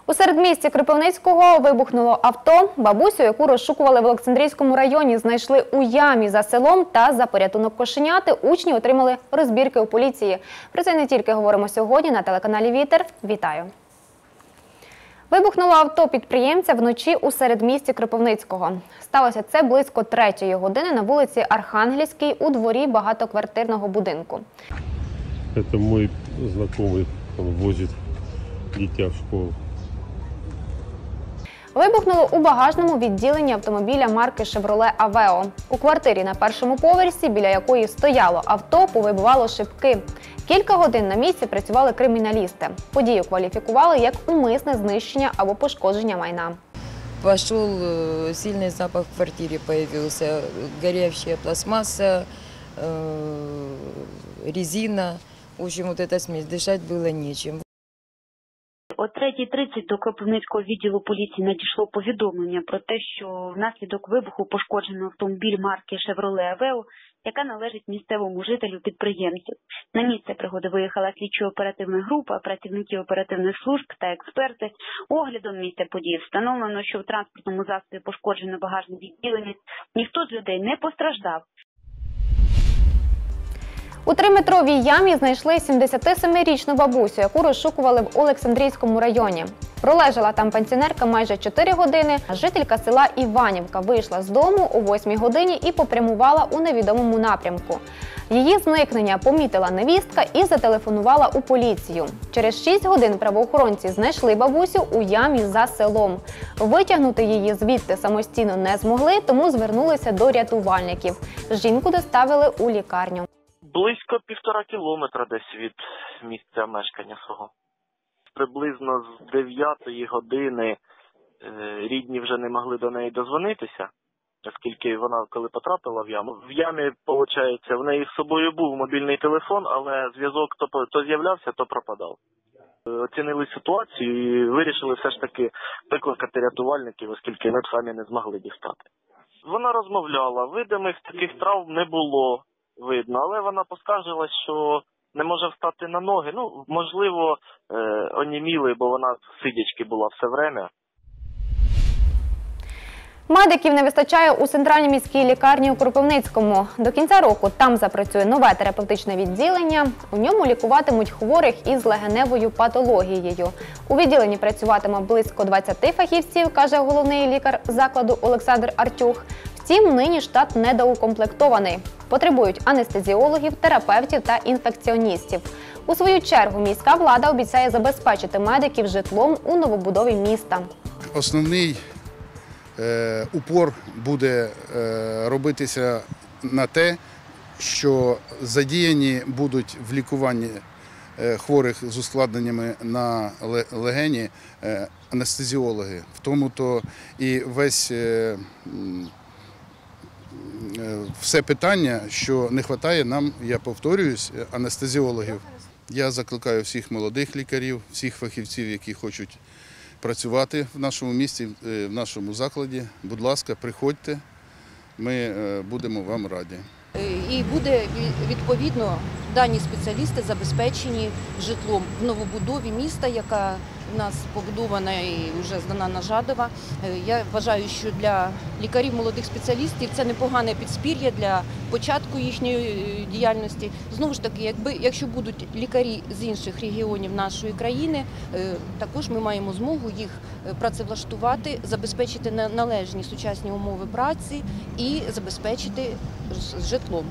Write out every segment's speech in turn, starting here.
У середмісті Кропивницького вибухнуло авто. Бабусю, яку розшукували в Олександрійському районі, знайшли у ямі за селом та за порятунок кошеняти учні отримали розбірки у поліції. Про це не тільки говоримо сьогодні на телеканалі «Вітер». Вітаю! Вибухнуло авто підприємця вночі у середмісті Кропивницького. Сталося це близько 3-ї години на вулиці Архангельській у дворі багатоквартирного будинку. Це мій знайомий, він возить дитя в школу. Вибухнуло у багажному відділенні автомобіля марки «Шевроле Авео». У квартирі на першому поверсі, біля якої стояло авто, повибивало шибки. Кілька годин на місці працювали криміналісти. Подію кваліфікували як умисне знищення або пошкодження майна. Пошел сильный запах в квартире, появился горящая пластмасса, резина. В общем, вот эта смесь, дышать было нечем. О 3:30 до Кропивницького відділу поліції надійшло повідомлення про те, що внаслідок вибуху пошкоджено автомобіль марки «Шевроле Авео», яка належить місцевому жителю-підприємцю. На місце пригоди виїхала слідчо-оперативна група, працівники оперативних служб та експерти. Оглядом місця події встановлено, що в транспортному засобі пошкоджено багажне відділення. Ніхто з людей не постраждав. У 3-метровій ямі знайшли 77-річну бабусю, яку розшукували в Олександрійському районі. Пролежала там пенсіонерка майже 4 години, а жителька села Іванівка вийшла з дому о 8-й годині і попрямувала у невідомому напрямку. Її зникнення помітила невістка і зателефонувала у поліцію. Через 6 годин правоохоронці знайшли бабусю у ямі за селом. Витягнути її звідти самостійно не змогли, тому звернулися до рятувальників. Жінку доставили у лікарню. Близько 1,5 кілометра десь від місця мешкання свого. Приблизно з 9-ї години рідні вже не могли до неї дозвонитися, оскільки вона, коли потрапила в яму. В ямі, виходить, в неї з собою був мобільний телефон, але зв'язок то з'являвся, то пропадав. Оцінили ситуацію і вирішили все ж таки викликати рятувальників, оскільки ми самі не змогли дістати. Вона розмовляла, видимих таких травм не було. Видно, але вона поскаржилась, що не може встати на ноги. Ну, можливо, оніміли, бо вона сидячки була все время. Медиків не вистачає у центральній міській лікарні у Кропивницькому. До кінця року там запрацює нове терапевтичне відділення. У ньому лікуватимуть хворих із легеневою патологією. У відділенні працюватиме близько 20 фахівців, каже головний лікар закладу Олександр Артюх. Втім, нині штат недоукомплектований. Потребують анестезіологів, терапевтів та інфекціоністів. У свою чергу міська влада обіцяє забезпечити медиків житлом у новобудові міста. Основний упор буде робитися на те, що задіяні будуть в лікуванні хворих з ускладненнями на легені анестезіологи. В тому-то і все питання, що не вистачає нам, я повторююсь, анестезіологів. Я закликаю всіх молодих лікарів, всіх фахівців, які хочуть працювати в нашому місті, в нашому закладі. Будь ласка, приходьте, ми будемо вам раді. І буде, відповідно, дані спеціалісти забезпечені житлом в новобудові міста, яка у нас побудована і вже здана на Жадова. Я вважаю, що для лікарів молодих спеціалістів це непогане підспір'я для початку їхньої діяльності. Знову ж таки, якщо будуть лікарі з інших регіонів нашої країни, також ми маємо змогу їх працевлаштувати, забезпечити належні сучасні умови праці і забезпечити житлом.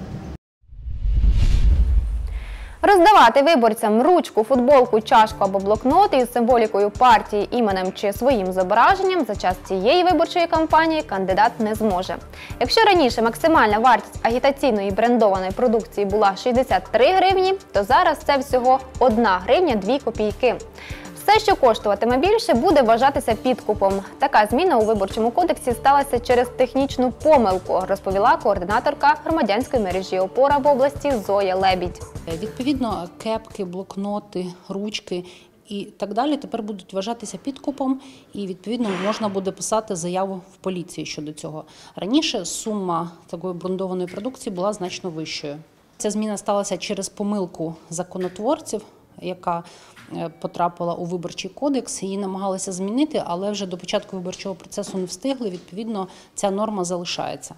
Роздавати виборцям ручку, футболку, чашку або блокнот із символікою партії, іменем чи своїм зображенням за час цієї виборчої кампанії кандидат не зможе. Якщо раніше максимальна вартість агітаційної брендованої продукції була 63 гривні, то зараз це всього 1 гривня 2 копійки. Все, що коштуватиме більше, буде вважатися підкупом. Така зміна у Виборчому кодексі сталася через технічну помилку, розповіла координаторка громадянської мережі «Опора» в області Зоя Лебідь. Відповідно, кепки, блокноти, ручки і так далі тепер будуть вважатися підкупом і, відповідно, можна буде писати заяву в поліцію щодо цього. Раніше сума такої брендованої продукції була значно вищою. Ця зміна сталася через помилку законотворців, яка потрапила у Виборчий кодекс, її намагалися змінити, але вже до початку виборчого процесу не встигли, відповідно, ця норма залишається.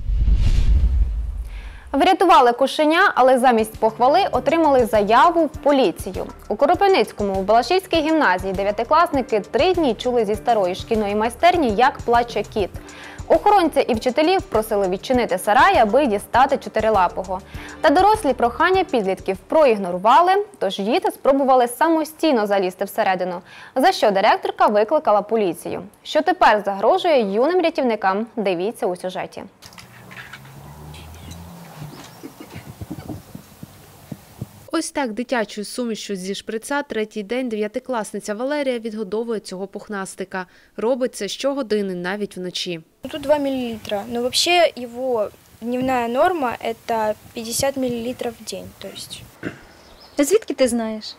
Врятували кошеня, але замість похвали отримали заяву в поліцію. У Кропивницькому в Балашівській гімназії 9-класники 3 дні чули зі старої шкільної майстерні, як плаче кіт. Охоронця і вчителів просили відчинити сарай, аби дістати чотирилапого. Та дорослі прохання підлітків проігнорували, тож діти спробували самостійно залізти всередину, за що директорка викликала поліцію. Що тепер загрожує юним рятівникам, дивіться у сюжеті. Ось так дитячою сумішю зі шприца третій день 9-класниця Валерія відгодовує цього пухнастика. Робить це щогодини, навіть вночі. Тут 2 мл, но вообще его дневная норма – это 50 мл в день. То есть. Звідки ти знаєш?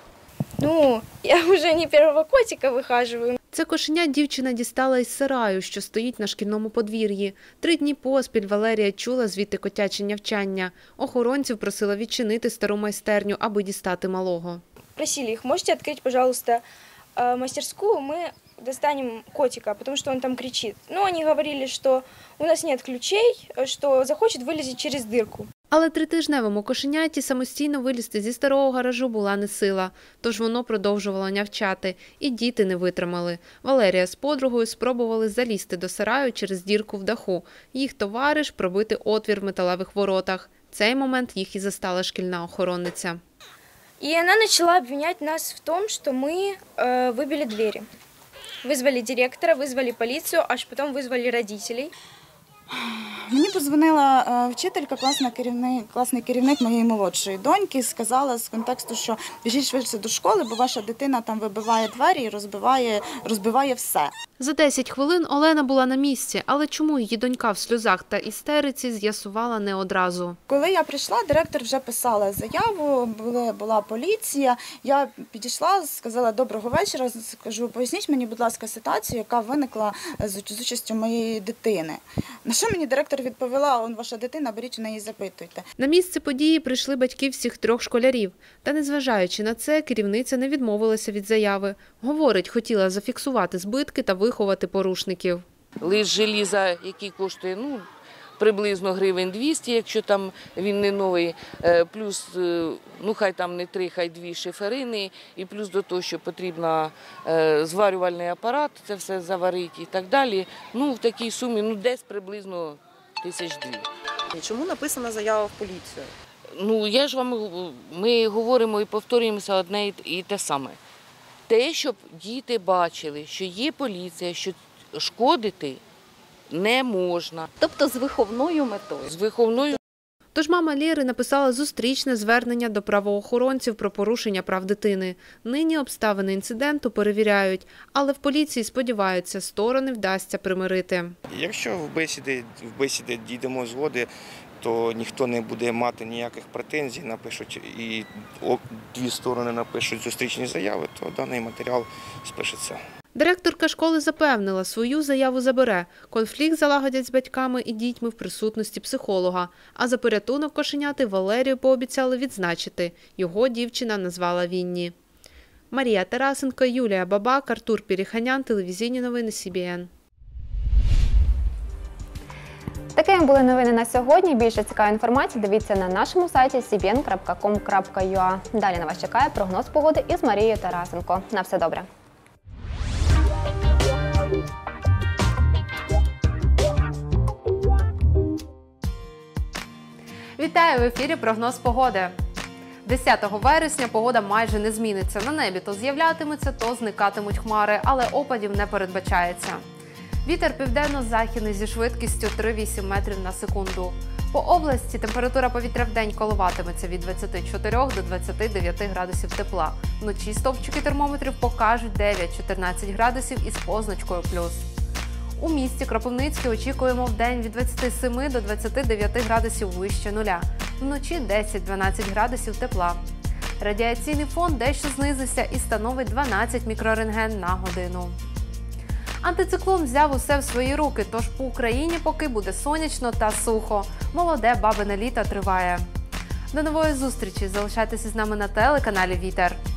Ну, я вже не першого котика вихажую. Це кошеня дівчина дістала із сараю, що стоїть на шкільному подвір'ї. 3 дні поспіль Валерія чула звідти котяче нявчання. Охоронців просила відчинити стару майстерню, аби дістати малого. Просили їх, можете відкрити, пожалуйста, мастерскую, ми достанем котика, потому что он там кричит. Но они говорили, что у нас нет ключей, что захочет вылезти через дырку. Але 3-тижневому кошеняті самостійно вилізти зі старого гаражу була не сила, тож воно продовжувало нявчати, і діти не витримали. Валерія з подругою спробували залізти до сараю через дірку в даху. Їх товариш пробити отвір в металевих воротах. В цей момент їх і застала шкільна охоронниця. И она начала обвинять нас в том, что мы выбили двери. Вызвали директора, вызвали полицию, аж потом вызвали родителей. Мені подзвонила вчителька, класний керівник моєї молодшої доньки, сказала з контексту, що біжіть швидше до школи, бо ваша дитина там вибиває двері і розбиває все. За 10 хвилин Олена була на місці, але чому її донька в сльозах та істериці, з'ясувала не одразу. Коли я прийшла, директор вже писала заяву, була поліція. Я підійшла, сказала доброго вечора, скажу, поясніть мені, будь ласка, ситуацію, яка виникла з участю моєї дитини. На що мені директор відповіла, ваша дитина, беріть у неї, запитуйте. На місце події прийшли батьки всіх 3 школярів. Та незважаючи на це, керівниця не відмовилася від заяви. Говорить, хотіла зафіксувати збитки та виховати порушників. Лист желіза, який коштує приблизно гривень 200, якщо там він не новий, плюс, хай там не 3, хай 2 шиферини, і плюс до того, що потрібно зварювальний апарат, це все заварити і так далі. В такій сумі десь приблизно 1002. Чому написана заява в поліцію? Ми говоримо і повторюємося одне і те саме. Те, щоб діти бачили, що є поліція, що шкодити не можна. Тобто з виховною метою? З виховною. Тож мама Лєри написала зустрічне звернення до правоохоронців про порушення прав дитини. Нині обставини інциденту перевіряють, але в поліції сподіваються, сторони вдасться примирити. Якщо в бесіді дійдемо згоди, то ніхто не буде мати ніяких претензій, напишуть і 2 сторони напишуть зустрічні заяви, то даний матеріал спишеться. Директорка школи запевнила, свою заяву забере. Конфлікт залагодять з батьками і дітьми в присутності психолога. А за порятунок кошеняти Валерію пообіцяли відзначити. Його дівчина назвала Вінні. Марія Тарасенко, Юлія Бабак, Артур Піріханян, телевізійні новини СІБІН. Такими були новини на сьогодні. Більше цікавої інформації дивіться на нашому сайті cbn.com.ua. Далі на вас чекає прогноз погоди із Марією Тарасенко. На все добре. Вітаю! В ефірі прогноз погоди. 10 вересня погода майже не зміниться. На небі то з'являтимуться, то зникатимуть хмари, але опадів не передбачається. Вітер південно-західний зі швидкістю 3,8 метрів на секунду. По області температура повітря вдень коливатиметься від 24 до 29 градусів тепла. Вночі стовпчики термометрів покажуть 9-14 градусів із позначкою плюс. У місті Кропивницьке очікуємо вдень від 27 до 29 градусів вище нуля. Вночі 10-12 градусів тепла. Радіаційний фон дещо знизився і становить 12 мікрорентген на годину. Антициклон взяв усе в свої руки, тож по Україні поки буде сонячно та сухо. Молоде бабине літо триває. До нової зустрічі! Залишайтеся з нами на телеканалі Вітер.